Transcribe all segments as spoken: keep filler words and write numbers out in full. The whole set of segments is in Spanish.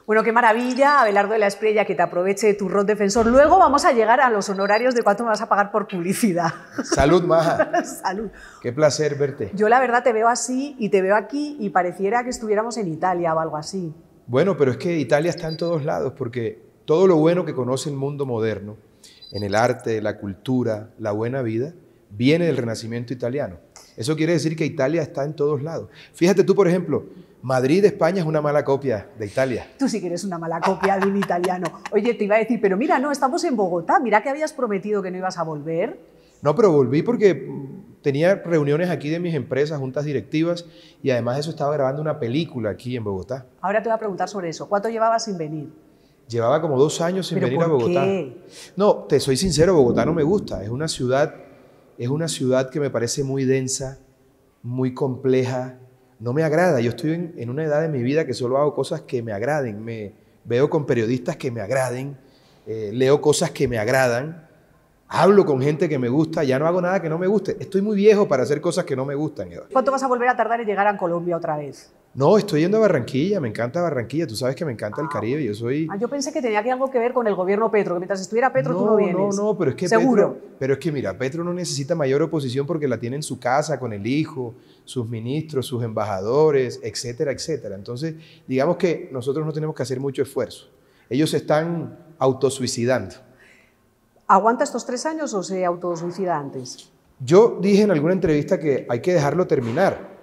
Bueno, qué maravilla, Abelardo de la Espriella, que te aproveche tu rol defensor. Luego vamos a llegar a los honorarios de cuánto me vas a pagar por publicidad. Salud, Maja. Salud. Qué placer verte. Yo la verdad te veo así y te veo aquí y pareciera que estuviéramos en Italia o algo así. Bueno, pero es que Italia está en todos lados, porque todo lo bueno que conoce el mundo moderno, en el arte, la cultura, la buena vida, viene del Renacimiento italiano. Eso quiere decir que Italia está en todos lados. Fíjate tú, por ejemplo, Madrid, España, es una mala copia de Italia. Tú sí que eres una mala copia de un italiano. Oye, te iba a decir, pero mira, no, estamos en Bogotá, mira que habías prometido que no ibas a volver. No, pero volví porque tenía reuniones aquí de mis empresas, juntas directivas, y además de eso estaba grabando una película aquí en Bogotá. Ahora te voy a preguntar sobre eso. ¿Cuánto llevabas sin venir? Llevaba como dos años sin venir a Bogotá. ¿Por qué? No, te soy sincero, Bogotá no me gusta. Es una ciudad, es una ciudad que me parece muy densa, muy compleja. No me agrada. Yo estoy en, en una edad de mi vida que solo hago cosas que me agraden. Me veo con periodistas que me agraden, eh, leo cosas que me agradan, hablo con gente que me gusta, ya no hago nada que no me guste. Estoy muy viejo para hacer cosas que no me gustan, Eva. ¿Cuánto vas a volver a tardar en llegar a Colombia otra vez? No, estoy yendo a Barranquilla, me encanta Barranquilla, tú sabes que me encanta el Caribe, yo soy... Ah, yo pensé que tenía que algo que ver con el gobierno Petro, que mientras estuviera Petro no, tú no vienes. No, no, pero es que ¿Seguro? Petro, pero es que mira, Petro no necesita mayor oposición porque la tiene en su casa, con el hijo, sus ministros, sus embajadores, etcétera, etcétera. Entonces, digamos que nosotros no tenemos que hacer mucho esfuerzo. Ellos se están autosuicidando. ¿Aguanta estos tres años o se autosuicida antes? Yo dije en alguna entrevista que hay que dejarlo terminar.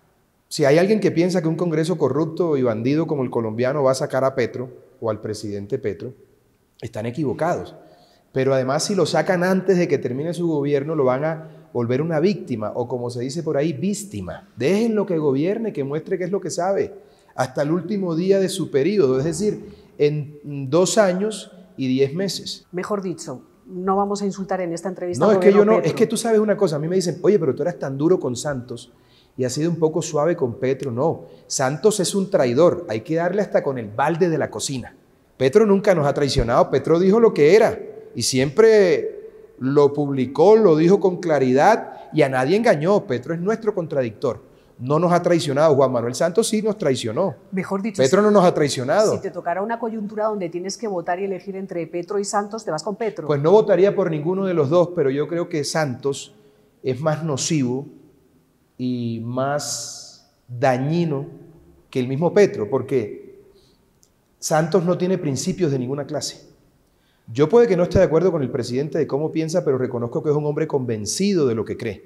Si hay alguien que piensa que un Congreso corrupto y bandido como el colombiano va a sacar a Petro o al presidente Petro, están equivocados. Pero además, si lo sacan antes de que termine su gobierno, lo van a volver una víctima o, como se dice por ahí, víctima. Déjenlo que gobierne, que muestre qué es lo que sabe, hasta el último día de su periodo, es decir, en dos años y diez meses. Mejor dicho, no vamos a insultar en esta entrevista. No, es que yo no, Petro. es que tú sabes una cosa, a mí me dicen, oye, pero tú eras tan duro con Santos y has sido un poco suave con Petro. No, Santos es un traidor, hay que darle hasta con el balde de la cocina. Petro nunca nos ha traicionado, Petro dijo lo que era y siempre lo publicó, lo dijo con claridad y a nadie engañó. Petro es nuestro contradictor, no nos ha traicionado. Juan Manuel Santos sí nos traicionó. Mejor dicho, Petro si, no nos ha traicionado. Si te tocara una coyuntura donde tienes que votar y elegir entre Petro y Santos, ¿te vas con Petro? Pues no votaría por ninguno de los dos, pero yo creo que Santos es más nocivo y más dañino que el mismo Petro, porque Santos no tiene principios de ninguna clase. Yo puede que no esté de acuerdo con el presidente de cómo piensa, pero reconozco que es un hombre convencido de lo que cree.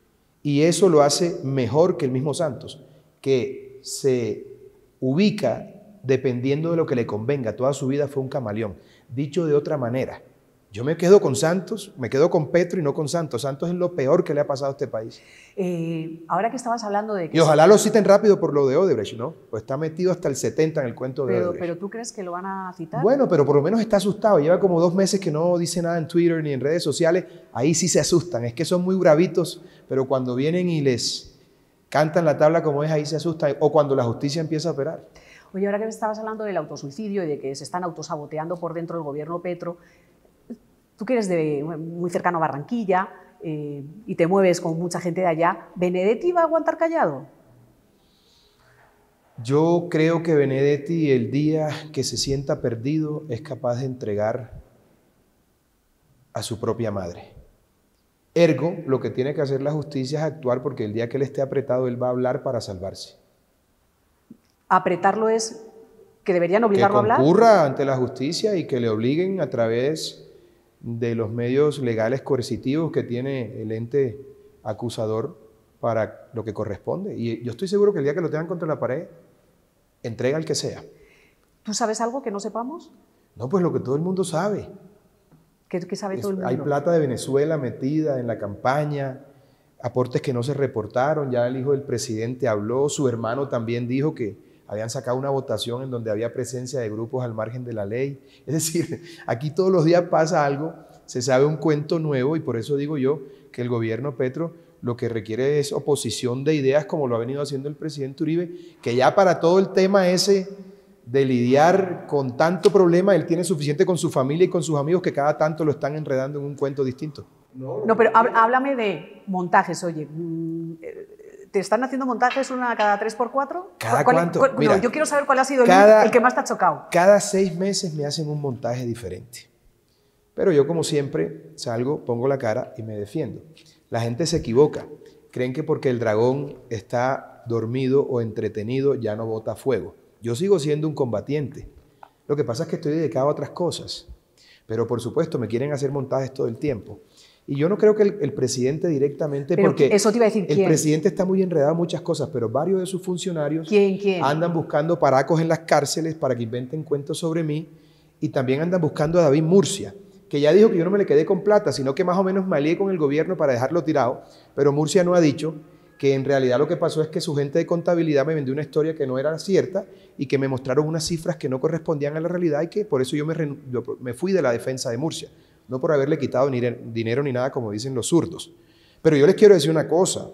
Y eso lo hace mejor que el mismo Santos, que se ubica dependiendo de lo que le convenga. Toda su vida fue un camaleón. Dicho de otra manera, yo me quedo con Santos, me quedo con Petro y no con Santos. Santos es lo peor que le ha pasado a este país. Eh, ahora que estabas hablando de que... Y ojalá lo citen rápido por lo de Odebrecht, ¿no? Pues está metido hasta el setenta en el cuento de pero, Odebrecht. Pero ¿tú crees que lo van a citar? Bueno, pero por lo menos está asustado. Lleva como dos meses que no dice nada en Twitter ni en redes sociales. Ahí sí se asustan. Es que son muy bravitos, pero cuando vienen y les cantan la tabla como es, ahí se asustan. O cuando la justicia empieza a operar. Oye, ahora que me estabas hablando del autosuicidio y de que se están autosaboteando por dentro del gobierno Petro, tú que eres de, muy cercano a Barranquilla eh, y te mueves con mucha gente de allá, ¿Benedetti va a aguantar callado? Yo creo que Benedetti, el día que se sienta perdido, es capaz de entregar a su propia madre. Ergo, lo que tiene que hacer la justicia es actuar, porque el día que él esté apretado, él va a hablar para salvarse. ¿Apretarlo es que deberían obligarlo a hablar? Que concurra ante la justicia y que le obliguen a través de los medios legales coercitivos que tiene el ente acusador para lo que corresponde. Y yo estoy seguro que el día que lo tengan contra la pared, entrega al que sea. ¿Tú sabes algo que no sepamos? No, pues lo que todo el mundo sabe. ¿Qué, qué sabe todo el mundo? Hay plata de Venezuela metida en la campaña, aportes que no se reportaron, ya el hijo del presidente habló, su hermano también dijo que habían sacado una votación en donde había presencia de grupos al margen de la ley. Es decir, aquí todos los días pasa algo, se sabe un cuento nuevo y por eso digo yo que el gobierno Petro lo que requiere es oposición de ideas como lo ha venido haciendo el presidente Uribe, que ya para todo el tema ese de lidiar con tanto problema, él tiene suficiente con su familia y con sus amigos que cada tanto lo están enredando en un cuento distinto. No, no pero háblame de montajes, oye. ¿Te están haciendo montajes una cada tres por cuatro? ¿Cada ¿Cuál, cuánto? Cuál, Mira, no, yo quiero saber cuál ha sido cada, el, el que más te ha chocado. Cada seis meses me hacen un montaje diferente. Pero yo, como siempre, salgo, pongo la cara y me defiendo. La gente se equivoca. Creen que porque el dragón está dormido o entretenido ya no bota fuego. Yo sigo siendo un combatiente. Lo que pasa es que estoy dedicado a otras cosas. Pero, por supuesto, me quieren hacer montajes todo el tiempo. Y yo no creo que el, el presidente directamente, pero porque eso te iba a decir, el ¿quién? presidente está muy enredado en muchas cosas, pero varios de sus funcionarios ¿Quién, quién? andan buscando paracos en las cárceles para que inventen cuentos sobre mí, y también andan buscando a David Murcia, que ya dijo que yo no me le quedé con plata, sino que más o menos me alié con el gobierno para dejarlo tirado, pero Murcia no ha dicho que en realidad lo que pasó es que su gente de contabilidad me vendió una historia que no era cierta y que me mostraron unas cifras que no correspondían a la realidad, y que por eso yo me, yo me fui de la defensa de Murcia. No por haberle quitado ni dinero ni nada, como dicen los zurdos. Pero yo les quiero decir una cosa.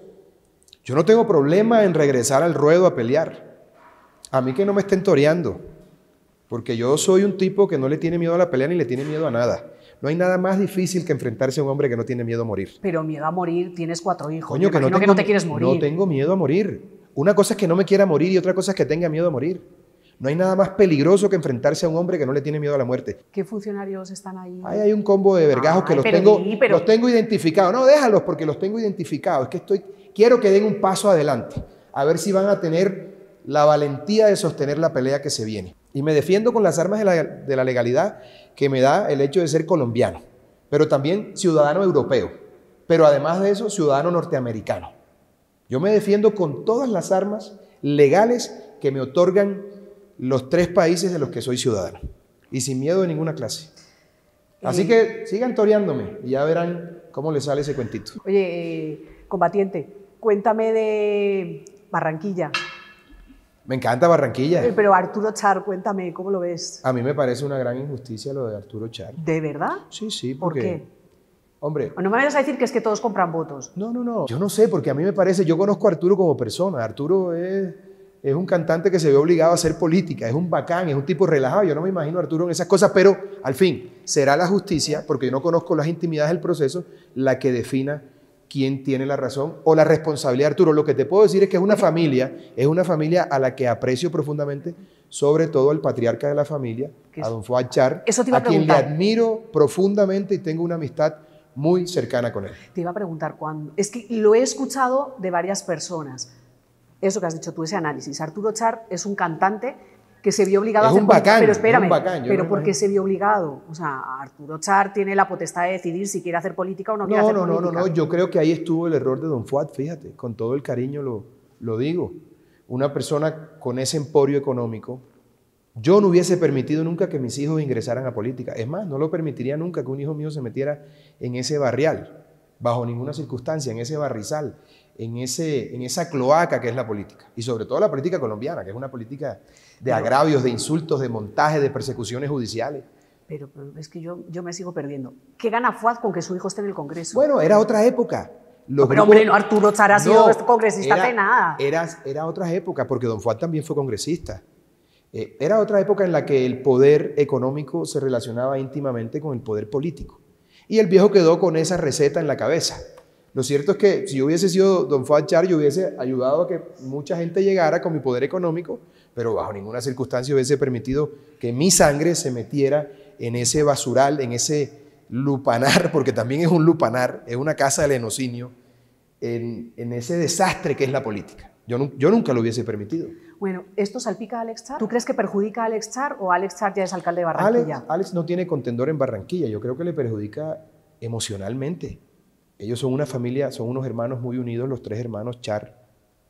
Yo no tengo problema en regresar al ruedo a pelear. A mí que no me estén toreando. Porque yo soy un tipo que no le tiene miedo a la pelea ni le tiene miedo a nada. No hay nada más difícil que enfrentarse a un hombre que no tiene miedo a morir. Pero miedo a morir, tienes cuatro hijos. Coño, que no, tengo, que no te quieres morir. No tengo miedo a morir. Una cosa es que no me quiera morir y otra cosa es que tenga miedo a morir. No hay nada más peligroso que enfrentarse a un hombre que no le tiene miedo a la muerte. ¿Qué funcionarios están ahí? Ahí hay un combo de vergajos que los tengo, di, pero... los tengo identificados. No, déjalos porque los tengo identificados. Es que estoy, quiero que den un paso adelante. A ver si van a tener la valentía de sostener la pelea que se viene. Y me defiendo con las armas de la, de la legalidad que me da el hecho de ser colombiano, pero también ciudadano europeo. Pero además de eso, ciudadano norteamericano. Yo me defiendo con todas las armas legales que me otorgan los tres países de los que soy ciudadano, y sin miedo de ninguna clase. Así eh, que sigan toreándome y ya verán cómo les sale ese cuentito. Oye, eh, combatiente, cuéntame de Barranquilla. Me encanta Barranquilla. Eh, pero Arturo Char, cuéntame, ¿cómo lo ves? A mí me parece una gran injusticia lo de Arturo Char. ¿De verdad? Sí, sí. Porque, ¿por qué? Hombre... No me vayas a decir que es que todos compran votos. No, no, no. Yo no sé, porque a mí me parece... Yo conozco a Arturo como persona. Arturo es... Es un cantante que se ve obligado a hacer política, es un bacán, es un tipo relajado. Yo no me imagino a Arturo en esas cosas, pero al fin, será la justicia, porque yo no conozco las intimidades del proceso, la que defina quién tiene la razón o la responsabilidad de Arturo. Lo que te puedo decir es que es una familia, es una familia a la que aprecio profundamente, sobre todo al patriarca de la familia, a don Fuad Char, Eso te iba a, a quien le preguntar. admiro profundamente y tengo una amistad muy cercana con él. Te iba a preguntar cuándo. Es que lo he escuchado de varias personas. Eso que has dicho tú, ese análisis. Arturo Char es un cantante que se vio obligado es a hacer un bacán, pero espérame, es un bacán, pero no ¿por qué imagino. se vio obligado? O sea, Arturo Char tiene la potestad de decidir si quiere hacer política o no, No, quiere hacer no, no, política. no, no, yo creo que ahí estuvo el error de don Fuad, fíjate, con todo el cariño lo, lo digo. Una persona con ese emporio económico, yo no hubiese permitido nunca que mis hijos ingresaran a política. Es más, no lo permitiría nunca que un hijo mío se metiera en ese barrial, bajo ninguna circunstancia, en ese barrizal, en, ese, en esa cloaca que es la política. Y sobre todo la política colombiana, que es una política de agravios, de insultos, de montajes, de persecuciones judiciales. Pero, pero es que yo, yo me sigo perdiendo. ¿Qué gana Fuad con que su hijo esté en el Congreso? Bueno, era otra época. No, pero hombre, no, Arturo Char ha sido no, congresista era, de nada. Era, era otra época, porque don Fuad también fue congresista. Eh, era otra época en la que el poder económico se relacionaba íntimamente con el poder político. Y el viejo quedó con esa receta en la cabeza. Lo cierto es que si yo hubiese sido don Fuad Char, yo hubiese ayudado a que mucha gente llegara con mi poder económico, pero bajo ninguna circunstancia hubiese permitido que mi sangre se metiera en ese basural, en ese lupanar, porque también es un lupanar, es una casa del enocinio, en, en ese desastre que es la política. Yo, yo nunca lo hubiese permitido. Bueno, ¿esto salpica a Alex Char? ¿Tú crees que perjudica a Alex Char o Alex Char ya es alcalde de Barranquilla? Alex, Alex no tiene contendor en Barranquilla, yo creo que le perjudica emocionalmente. Ellos son una familia, son unos hermanos muy unidos, los tres hermanos Char,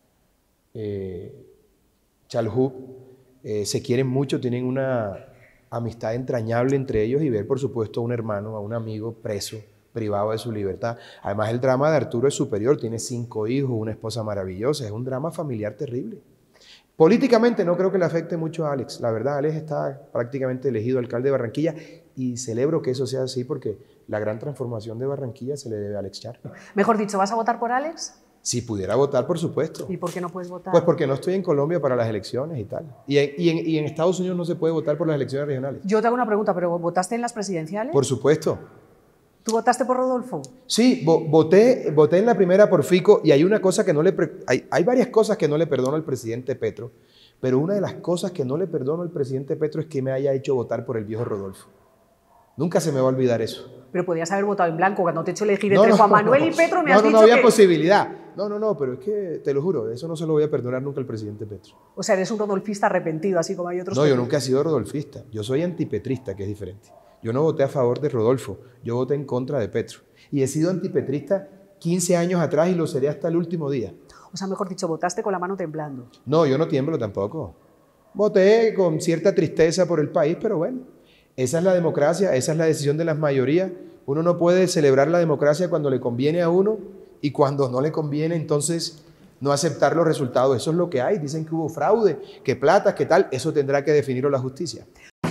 eh, Chalhub, eh, se quieren mucho, tienen una amistad entrañable entre ellos, y ver, por supuesto, a un hermano, a un amigo preso, privado de su libertad. Además, el drama de Arturo es superior, tiene cinco hijos, una esposa maravillosa, es un drama familiar terrible. Políticamente no creo que le afecte mucho a Alex, la verdad, Alex está prácticamente elegido alcalde de Barranquilla, y celebro que eso sea así porque la gran transformación de Barranquilla se le debe a Alex Char. Mejor dicho, ¿vas a votar por Alex? Si pudiera votar, por supuesto. ¿Y por qué no puedes votar? Pues porque no estoy en Colombia para las elecciones y tal. Y en, y, en, y en Estados Unidos no se puede votar por las elecciones regionales. Yo te hago una pregunta, ¿pero votaste en las presidenciales? Por supuesto. ¿Tú votaste por Rodolfo? Sí, vo voté, voté en la primera por Fico y hay una cosa que no le... Hay, hay varias cosas que no le perdono al presidente Petro, pero una de las cosas que no le perdono al presidente Petro es que me haya hecho votar por el viejo Rodolfo. Nunca se me va a olvidar eso. Pero podías haber votado en blanco cuando te he hecho elegir no, entre no, Juan Manuel no, y Petro. Me no, has no, dicho no había que... posibilidad. No, no, no, pero es que te lo juro, eso no se lo voy a perdonar nunca al presidente Petro. O sea, eres un rodolfista arrepentido, así como hay otros. No, yo nunca he sido rodolfista. Yo soy antipetrista, que es diferente. Yo no voté a favor de Rodolfo, yo voté en contra de Petro. Y he sido antipetrista quince años atrás y lo seré hasta el último día. O sea, mejor dicho, votaste con la mano temblando. No, yo no tiemblo tampoco. Voté con cierta tristeza por el país, pero bueno, esa es la democracia, esa es la decisión de las mayorías. Uno no puede celebrar la democracia cuando le conviene a uno y cuando no le conviene, entonces no aceptar los resultados. Eso es lo que hay. Dicen que hubo fraude, que plata, que tal. Eso tendrá que definirlo la justicia.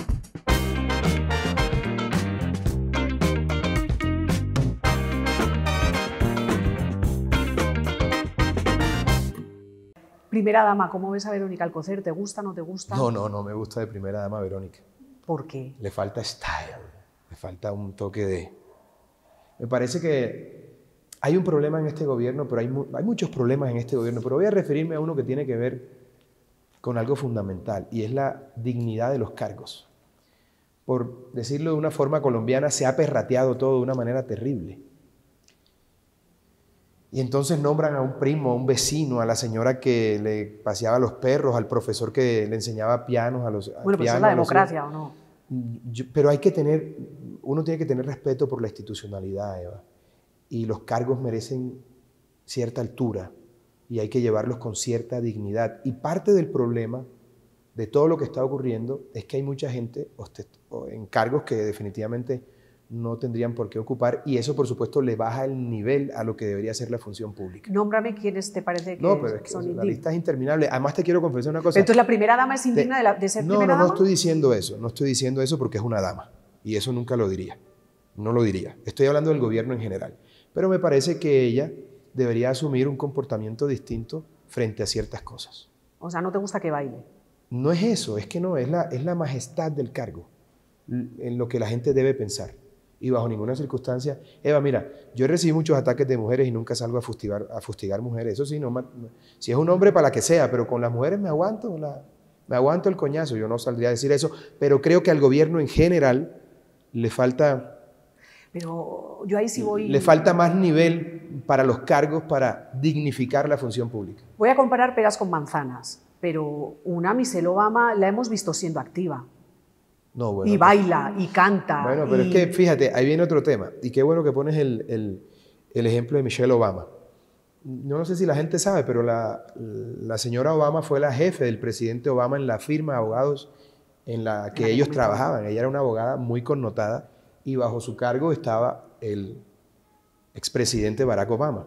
Primera dama, ¿cómo ves a Verónica Alcocer? ¿Te gusta, no te gusta? No, no, no me gusta de primera dama Verónica. ¿Por qué? Le falta style, le falta un toque de... Me parece que hay un problema en este gobierno, pero hay, mu hay muchos problemas en este gobierno, pero voy a referirme a uno que tiene que ver con algo fundamental, y es la dignidad de los cargos. Por decirlo de una forma colombiana, se ha perrateado todo de una manera terrible. Y entonces nombran a un primo, a un vecino, a la señora que le paseaba los perros, al profesor que le enseñaba pianos a los... Bueno, pues es la democracia, ¿o no? Yo, pero hay que tener, uno tiene que tener respeto por la institucionalidad, Eva. Y los cargos merecen cierta altura y hay que llevarlos con cierta dignidad. Y parte del problema de todo lo que está ocurriendo es que hay mucha gente en cargos que definitivamente no tendrían por qué ocupar, y eso por supuesto le baja el nivel a lo que debería ser la función pública. Nómbrame quiénes te parece que no, pero es que son la indignos. lista es interminable. Además te quiero confesar una cosa. Entonces la primera dama es indigna te, de, la, de ser no, primera no, dama. No estoy diciendo eso, no estoy diciendo eso porque es una dama, y eso nunca lo diría, no lo diría. Estoy hablando del gobierno en general, pero me parece que ella debería asumir un comportamiento distinto frente a ciertas cosas. O sea, ¿no te gusta que baile? No es eso, es que no, es la, es la majestad del cargo, en lo que la gente debe pensar. Y bajo ninguna circunstancia, Eva, mira, yo he recibido muchos ataques de mujeres y nunca salgo a fustigar, a fustigar mujeres. Eso sí, no, si es un hombre para la que sea, pero con las mujeres me aguanto, la, me aguanto el coñazo. Yo no saldría a decir eso, pero creo que al gobierno en general le falta, pero yo ahí sí voy... le falta más nivel para los cargos para dignificar la función pública. Voy a comparar peras con manzanas, pero una Michelle Obama la hemos visto siendo activa. No, bueno, y baila, y canta. Bueno, pero y... es que, fíjate, ahí viene otro tema. Y qué bueno que pones el, el, el ejemplo de Michelle Obama. Yo no sé si la gente sabe, pero la, la señora Obama fue la jefe del presidente Obama en la firma de abogados en la que ellos trabajaban. Ella era una abogada muy connotada y bajo su cargo estaba el expresidente Barack Obama.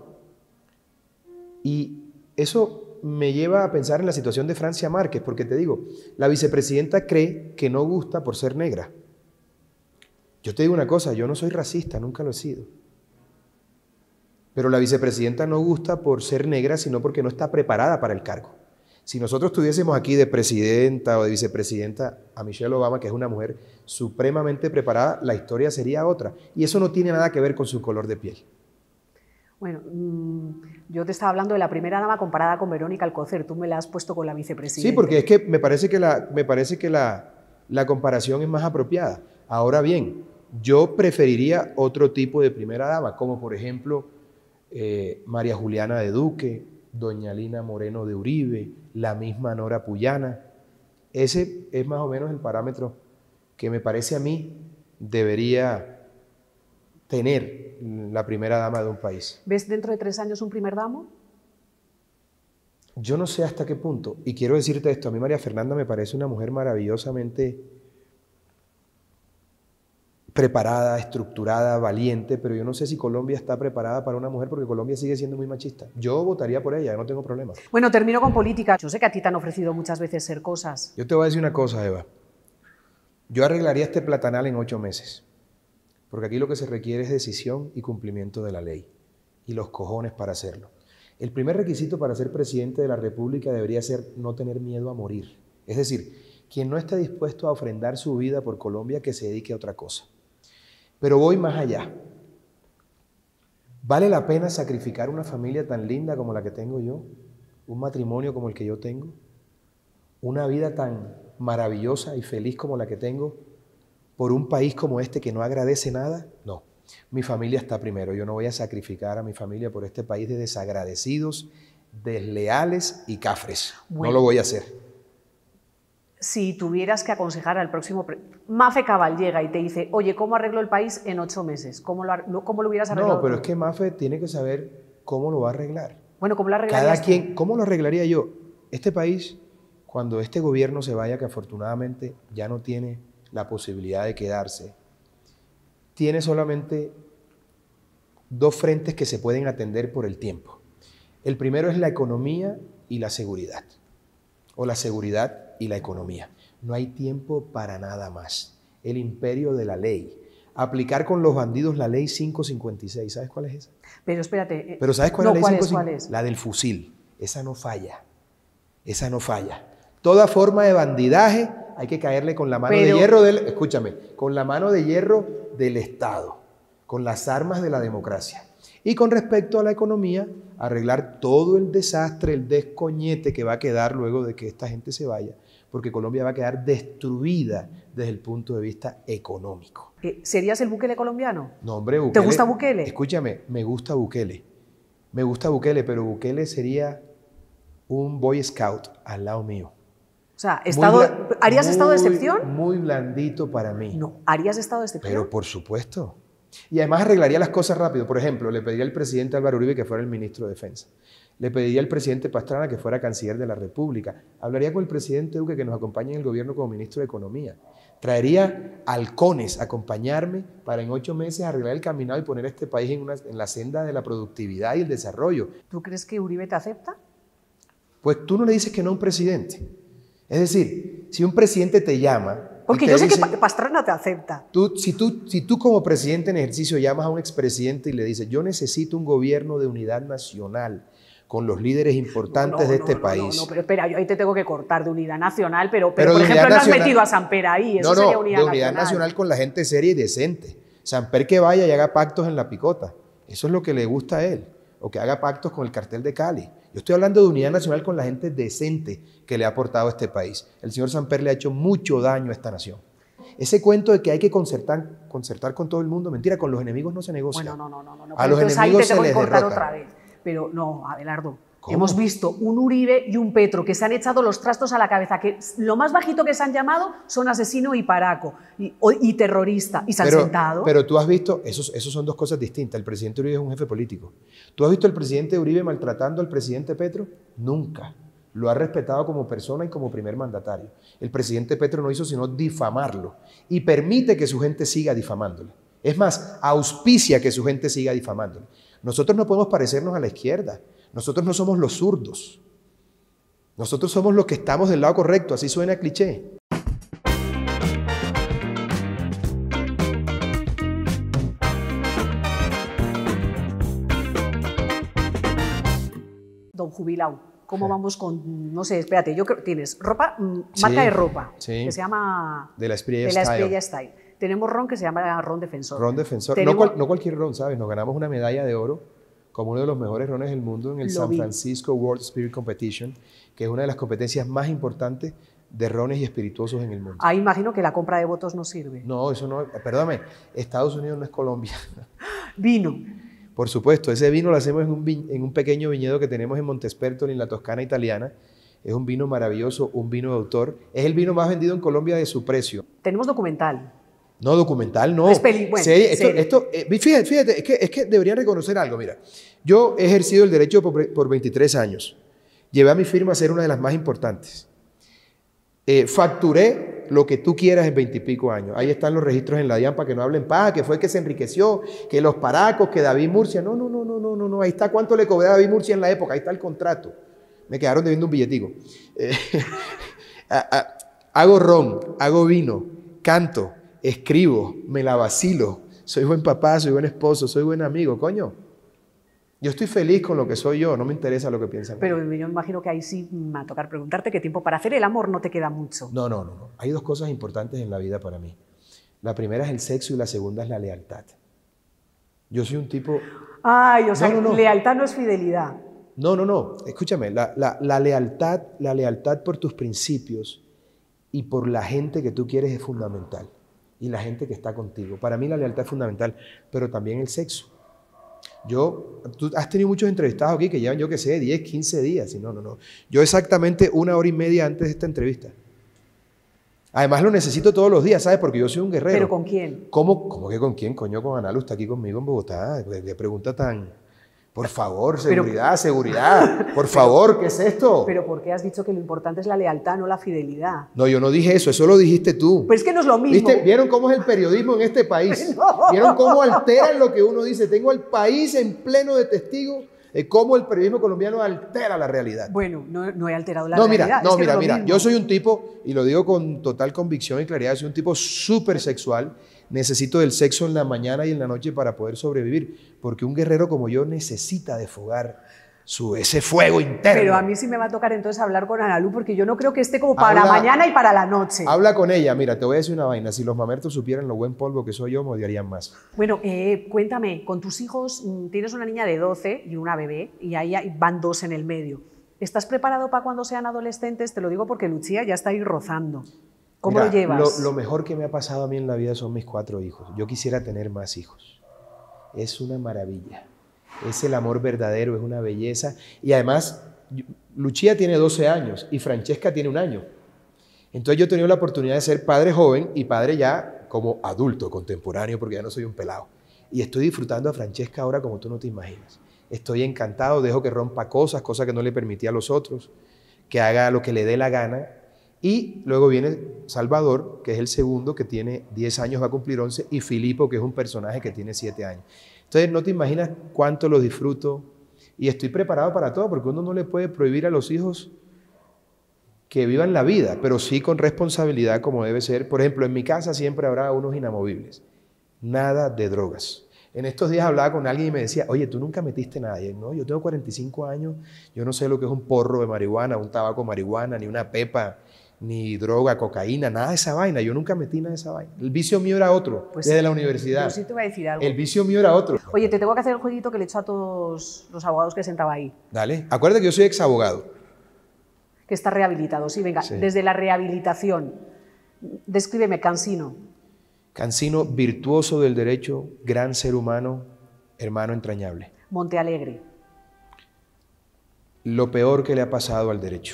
Y eso me lleva a pensar en la situación de Francia Márquez, porque te digo, la vicepresidenta cree que no gusta por ser negra. Yo te digo una cosa, yo no soy racista, nunca lo he sido. Pero la vicepresidenta no gusta por ser negra, sino porque no está preparada para el cargo. Si nosotros tuviésemos aquí de presidenta o de vicepresidenta a Michelle Obama, que es una mujer supremamente preparada, la historia sería otra. Y eso no tiene nada que ver con su color de piel. Bueno, mmm, yo te estaba hablando de la primera dama comparada con Verónica Alcocer, tú me la has puesto con la vicepresidenta. Sí, porque es que me parece que la, me parece que la, la comparación es más apropiada. Ahora bien, yo preferiría otro tipo de primera dama, como por ejemplo eh, María Juliana de Duque, doña Lina Moreno de Uribe, la misma Nora Puyana. Ese es más o menos el parámetro que me parece a mí debería tener la primera dama de un país. ¿Ves dentro de tres años un primer damo? Yo no sé hasta qué punto, y quiero decirte esto, a mí María Fernanda me parece una mujer maravillosamente preparada, estructurada, valiente, pero yo no sé si Colombia está preparada para una mujer porque Colombia sigue siendo muy machista. Yo votaría por ella, no tengo problema. Bueno, termino con política. Yo sé que a ti te han ofrecido muchas veces ser cosas. Yo te voy a decir una cosa, Eva. Yo arreglaría este platanal en ocho meses. Porque aquí lo que se requiere es decisión y cumplimiento de la ley, y los cojones para hacerlo. El primer requisito para ser presidente de la República debería ser no tener miedo a morir. Es decir, quien no esté dispuesto a ofrendar su vida por Colombia, que se dedique a otra cosa. Pero voy más allá. ¿Vale la pena sacrificar una familia tan linda como la que tengo yo? ¿Un matrimonio como el que yo tengo? ¿Una vida tan maravillosa y feliz como la que tengo por un país como este que no agradece nada? No, mi familia está primero. Yo no voy a sacrificar a mi familia por este país de desagradecidos, desleales y cafres. Bueno, no lo voy a hacer. Si tuvieras que aconsejar al próximo... Pre... Mafe Cabal llega y te dice, oye, ¿cómo arreglo el país en ocho meses? ¿Cómo lo, cómo lo hubieras arreglado? No, pero tú? es que Mafe tiene que saber cómo lo va a arreglar. Bueno, ¿cómo lo arreglarías Cada quien, tú? ¿cómo lo arreglaría yo? Este país, cuando este gobierno se vaya, que afortunadamente ya no tiene la posibilidad de quedarse, tiene solamente dos frentes que se pueden atender por el tiempo. El primero es la economía y la seguridad, o la seguridad y la economía. No hay tiempo para nada más. El imperio de la ley. Aplicar con los bandidos la ley cinco cincuenta y seis. ¿Sabes cuál es esa? Pero espérate. Pero ¿sabes cuál no, es la ley ¿cuál cinco es, cuál cincuenta y seis? es? La del fusil. Esa no falla. Esa no falla. Toda forma de bandidaje hay que caerle con la mano Pero... de hierro del... Escúchame. Con la mano de hierro del Estado. Con las armas de la democracia. Y con respecto a la economía, arreglar todo el desastre, el descoñete que va a quedar luego de que esta gente se vaya, porque Colombia va a quedar destruida desde el punto de vista económico. ¿Serías el Bukele colombiano? No, hombre, Bukele. ¿Te gusta Bukele? Escúchame, me gusta Bukele. Me gusta Bukele, pero Bukele sería un Boy Scout al lado mío. O sea, estado, ¿harías muy, estado de excepción? Muy blandito para mí. No, ¿harías estado de excepción? Pero por supuesto. Y además arreglaría las cosas rápido. Por ejemplo, le pediría al presidente Álvaro Uribe que fuera el ministro de Defensa. Le pediría al presidente Pastrana que fuera canciller de la República. Hablaría con el presidente Duque que nos acompañe en el gobierno como ministro de Economía. Traería halcones a acompañarme para en ocho meses arreglar el caminado y poner a este país en, una, en la senda de la productividad y el desarrollo. ¿Tú crees que Uribe te acepta? Pues tú no le dices que no a un presidente. Es decir, si un presidente te llama... Porque te yo sé dice, que Pastrana te acepta. Tú, si, tú, si tú como presidente en ejercicio llamas a un expresidente y le dices, yo necesito un gobierno de unidad nacional con los líderes importantes no, no, de este no, país. No, no, pero espera, yo ahí te tengo que cortar de unidad nacional, pero, pero pero, por ejemplo, no has nacional, metido a Samper ahí, eso no, no, sería unidad de unidad nacional. nacional con la gente seria y decente. Samper que vaya y haga pactos en la picota. Eso es lo que le gusta a él. O que haga pactos con el cartel de Cali. Yo estoy hablando de unidad nacional con la gente decente que le ha aportado a este país. El señor Samper le ha hecho mucho daño a esta nación. Ese cuento de que hay que concertar, concertar con todo el mundo, mentira, con los enemigos no se negocia. Bueno, no, no, no. no a los entonces enemigos ahí te se tengo les que cortar derrota. otra vez. Pero no, Abelardo, ¿Cómo? hemos visto un Uribe y un Petro que se han echado los trastos a la cabeza, que lo más bajito que se han llamado son asesino y paraco, y, o, y terrorista, y se han pero, sentado. Pero tú has visto, esos, esos son dos cosas distintas. El presidente Uribe es un jefe político. ¿Tú has visto al presidente Uribe maltratando al presidente Petro? Nunca. Lo ha respetado como persona y como primer mandatario. El presidente Petro no hizo sino difamarlo y permite que su gente siga difamándole. Es más, auspicia que su gente siga difamándole. Nosotros no podemos parecernos a la izquierda. Nosotros no somos los zurdos. Nosotros somos los que estamos del lado correcto, así suena cliché. Don Jubilao, ¿cómo vamos con, no sé, espérate, yo creo que tienes ropa, Sí, marca de ropa, sí. que se llama... De la Espriella de la Style. Espriella Style. Tenemos ron que se llama ron defensor. Ron defensor. No, Tenemos- cual- no cualquier ron, ¿sabes? Nos ganamos una medalla de oro como uno de los mejores rones del mundo en el Lo San vi. Francisco World Spirit Competition, que es una de las competencias más importantes de rones y espirituosos en el mundo. Ahí imagino que la compra de votos no sirve. No, eso no, perdóname, Estados Unidos no es Colombia. Vino. Por supuesto, ese vino lo hacemos en un, vi- en un pequeño viñedo que tenemos en Montespertoli, en la Toscana italiana. Es un vino maravilloso, un vino de autor. Es el vino más vendido en Colombia de su precio. Tenemos documental. No, documental, no. Es peli- bueno, Serie, esto, serie. esto, eh, fíjate, fíjate es, que, es que deberían reconocer algo. Mira, yo he ejercido el derecho por, por veintitrés años. Llevé a mi firma a ser una de las más importantes. Eh, facturé lo que tú quieras en veintipico años. Ahí están los registros en la DIAN para que no hablen paja, que fue el que se enriqueció, que los paracos, que David Murcia. No, no, no, no, no, no, no. Ahí está cuánto le cobré a David Murcia en la época. Ahí está el contrato. Me quedaron debiendo un billetico. Eh, a- a- hago ron, hago vino, canto, escribo, me la vacilo. Soy buen papá, soy buen esposo, soy buen amigo, coño. Yo estoy feliz con lo que soy yo, no me interesa lo que piensan. Pero yo me imagino que ahí sí me va a tocar preguntarte qué tiempo para hacer el amor no te queda mucho. No, no, no, no. Hay dos cosas importantes en la vida para mí. La primera es el sexo y la segunda es la lealtad. Yo soy un tipo Ay, o sea, No, no, no. lealtad no es fidelidad. No, no, no. Escúchame, la, la, la lealtad, la lealtad por tus principios y por la gente que tú quieres es fundamental. Y la gente que está contigo. Para mí la lealtad es fundamental, pero también el sexo. Yo, tú has tenido muchos entrevistados aquí que llevan, yo qué sé, diez, quince días. Y no, no, no. Yo exactamente una hora y media antes de esta entrevista. Además lo necesito todos los días, ¿sabes? Porque yo soy un guerrero. ¿Pero con quién? ¿Cómo, cómo que con quién? Coño, con Analu está aquí conmigo en Bogotá. Qué pregunta tan... Por favor, seguridad, pero, seguridad. Por favor, ¿qué es esto? Pero ¿por qué has dicho que lo importante es la lealtad, no la fidelidad? No, yo no dije eso, eso lo dijiste tú. Pero es que no es lo mismo. ¿Viste? ¿Vieron cómo es el periodismo en este país? No. ¿Vieron cómo alteran lo que uno dice? Tengo al país en pleno de testigos de cómo el periodismo colombiano altera la realidad. Bueno, no, no he alterado la no, realidad. Mira, no, es que mira, no mira. mismo. Yo soy un tipo, y lo digo con total convicción y claridad, soy un tipo súper sexual. Necesito del sexo en la mañana y en la noche para poder sobrevivir, porque un guerrero como yo necesita desfogar su, ese fuego interno. Pero a mí sí me va a tocar entonces hablar con Analu, porque yo no creo que esté como para habla, mañana y para la noche. Habla con ella. Mira, te voy a decir una vaina. Si los mamertos supieran lo buen polvo que soy yo, me odiarían más. Bueno, eh, cuéntame, con tus hijos tienes una niña de doce y una bebé, y ahí van dos en el medio. ¿Estás preparado para cuando sean adolescentes? Te lo digo porque Lucía ya está ahí rozando. ¿Cómo Mira, lo llevas? Lo, lo mejor que me ha pasado a mí en la vida son mis cuatro hijos. Yo quisiera tener más hijos. Es una maravilla. Es el amor verdadero, es una belleza. Y además, Lucía tiene doce años y Francesca tiene un año. Entonces yo he tenido la oportunidad de ser padre joven y padre ya como adulto, contemporáneo, porque ya no soy un pelado. Y estoy disfrutando a Francesca ahora como tú no te imaginas. Estoy encantado, dejo que rompa cosas, cosas que no le permitía a los otros, que haga lo que le dé la gana. Y luego viene Salvador, que es el segundo, que tiene diez años, va a cumplir once, y Filipo, que es un personaje que tiene siete años. Entonces no te imaginas cuánto lo disfruto y estoy preparado para todo, porque uno no le puede prohibir a los hijos que vivan la vida, pero sí con responsabilidad como debe ser. Por ejemplo, en mi casa siempre habrá unos inamovibles. Nada de drogas. En estos días hablaba con alguien y me decía, oye, tú nunca metiste nada. Y él, no, yo tengo cuarenta y cinco años, yo no sé lo que es un porro de marihuana, un tabaco de marihuana, ni una pepa, ni droga, cocaína, nada de esa vaina. Yo nunca metí nada de esa vaina. El vicio mío era otro, pues desde la universidad. Yo sí te voy a decir algo. El vicio mío era otro. Oye, te tengo que hacer el jueguito que le he hecho a todos los abogados que sentaba ahí. Dale. Acuérdate que yo soy ex abogado. Que está rehabilitado, sí, venga. Sí. Desde la rehabilitación, descríbeme Cansino. Cansino, virtuoso del derecho, gran ser humano, hermano entrañable. Montealegre. Lo peor que le ha pasado al derecho.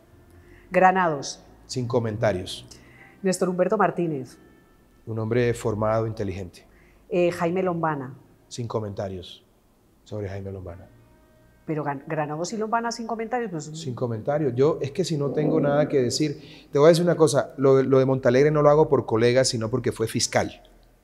Granados. Sin comentarios. Néstor Humberto Martínez. Un hombre formado, inteligente. Eh, Jaime Lombana. Sin comentarios sobre Jaime Lombana. Pero Granados y Lombana sin comentarios. Pues... Sin comentarios. Yo es que si no tengo nada que decir, te voy a decir una cosa, lo, lo de Montalegre no lo hago por colega, sino porque fue fiscal.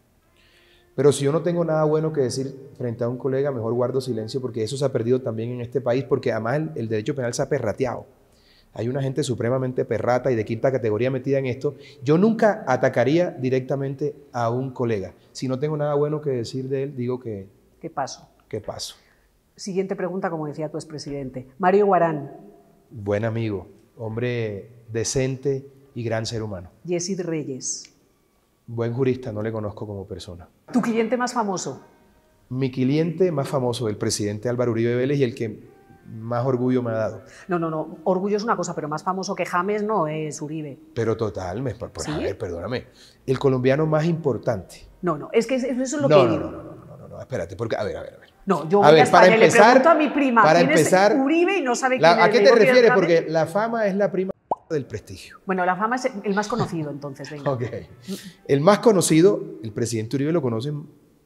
Pero si yo no tengo nada bueno que decir frente a un colega, mejor guardo silencio, porque eso se ha perdido también en este país, porque además el, el derecho penal se ha perrateado. Hay una gente supremamente perrata y de quinta categoría metida en esto. Yo nunca atacaría directamente a un colega. Si no tengo nada bueno que decir de él, digo que... ¿Qué paso? ¿Qué paso? Siguiente pregunta, como decía tu expresidente. Mario Guarán. Buen amigo, hombre decente y gran ser humano. Yesid Reyes. Buen jurista, no le conozco como persona. ¿Tu cliente más famoso? Mi cliente más famoso, el presidente Álvaro Uribe Vélez, y el que más orgullo me ha dado. No, no, no. Orgullo es una cosa, pero más famoso que James no es Uribe. Pero total, me, pues, ¿Sí? A ver, perdóname. El colombiano más importante. No, no, es que eso es lo no, que no, digo. No, no, no, no, no, no, espérate, porque, a ver, a ver, a ver. No, yo a voy ver, a España para y le empezar, pregunto a mi prima, para ¿quién empezar, es Uribe? Y no sabe la, quién es. ¿A qué te Digo, refieres? James. Porque la fama es la prima del prestigio. Bueno, la fama es el más conocido, entonces, venga. Ok. El más conocido, el presidente Uribe lo conocen.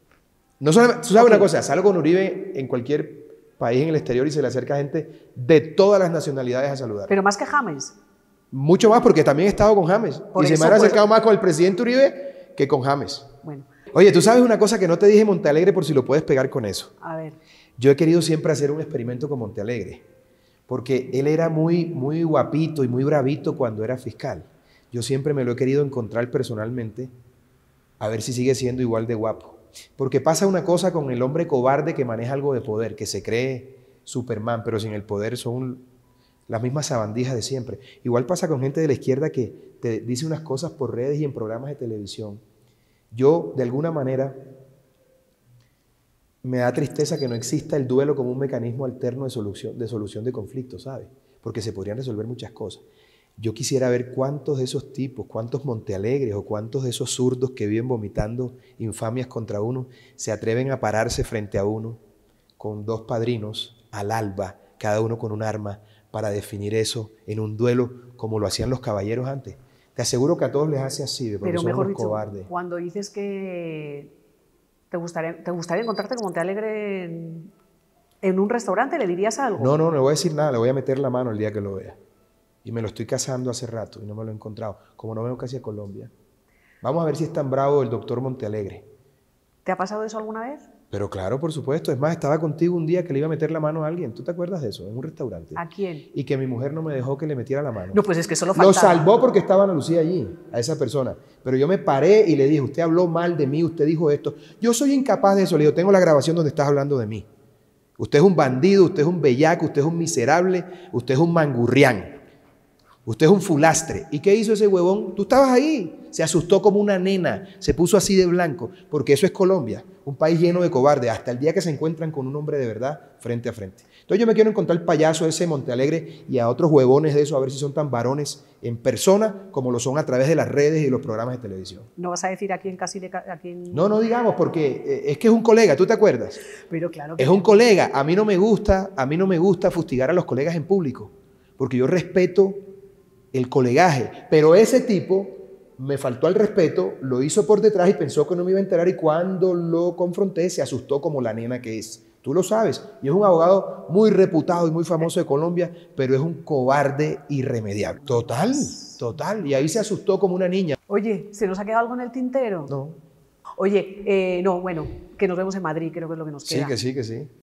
No solamente, tú sabes okay. una cosa, salgo con Uribe en cualquier país en el exterior y se le acerca gente de todas las nacionalidades a saludar. Pero más que James. Mucho más, porque también he estado con James. Por y se eso, me han acercado pues... más con el presidente Uribe que con James. Bueno. Oye, tú sabes una cosa que no te dije, Montealegre, por si lo puedes pegar con eso. A ver. Yo he querido siempre hacer un experimento con Montealegre, porque él era muy, muy guapito y muy bravito cuando era fiscal. Yo siempre me lo he querido encontrar personalmente, a ver si sigue siendo igual de guapo. Porque pasa una cosa con el hombre cobarde que maneja algo de poder, que se cree Superman, pero sin el poder son las mismas sabandijas de siempre. Igual pasa con gente de la izquierda que te dice unas cosas por redes y en programas de televisión. Yo, de alguna manera, me da tristeza que no exista el duelo como un mecanismo alterno de solución de, solución de conflictos, ¿sabes? Porque se podrían resolver muchas cosas. Yo quisiera ver cuántos de esos tipos, cuántos Montealegres o cuántos de esos zurdos que viven vomitando infamias contra uno, se atreven a pararse frente a uno con dos padrinos al alba, cada uno con un arma, para definir eso en un duelo como lo hacían los caballeros antes. Te aseguro que a todos les hace así, porque Pero son mejor unos dicho, cobardes. cuando dices que te gustaría, te gustaría encontrarte con Montealegre en, en un restaurante, ¿le dirías algo? No, no, no le voy a decir nada, le voy a meter la mano el día que lo vea. Y me lo estoy cazando hace rato y no me lo he encontrado, como no vengo casi a Colombia. Vamos a ver si es tan bravo el doctor Montealegre. ¿Te ha pasado eso alguna vez? Pero claro, por supuesto. Es más, estaba contigo un día que le iba a meter la mano a alguien. ¿Tú te acuerdas de eso? En un restaurante. ¿A quién? Y que mi mujer no me dejó que le metiera la mano. No, pues es que solo faltaba. Lo salvó porque estaba Ana Lucía allí, a esa persona. Pero yo me paré y le dije, usted habló mal de mí, usted dijo esto. Yo soy incapaz de eso. Le digo, tengo la grabación donde estás hablando de mí. Usted es un bandido, usted es un bellaco, usted es un miserable, usted es un mangurrián. Usted es un fulastre. ¿Y qué hizo ese huevón? Tú estabas ahí. Se asustó como una nena. Se puso así de blanco. Porque eso es Colombia. Un país lleno de cobardes. Hasta el día que se encuentran con un hombre de verdad frente a frente. Entonces yo me quiero encontrar el payaso ese Montealegre y a otros huevones de eso. A ver si son tan varones en persona como lo son a través de las redes y los programas de televisión. ¿No vas a decir a quién casi le... A quién... No, no digamos porque es que es un colega. ¿Tú te acuerdas? Pero claro que es un colega. A mí no me gusta, a mí no me gusta fustigar a los colegas en público. Porque yo respeto el colegaje, pero ese tipo me faltó al respeto, lo hizo por detrás y pensó que no me iba a enterar y cuando lo confronté se asustó como la nena que es. Tú lo sabes, y es un abogado muy reputado y muy famoso de Colombia, pero es un cobarde irremediable. Total, total, y ahí se asustó como una niña. Oye, ¿se nos ha quedado algo en el tintero? No. Oye, eh, no, bueno, que nos vemos en Madrid, creo que es lo que nos queda. Sí, que sí, que sí.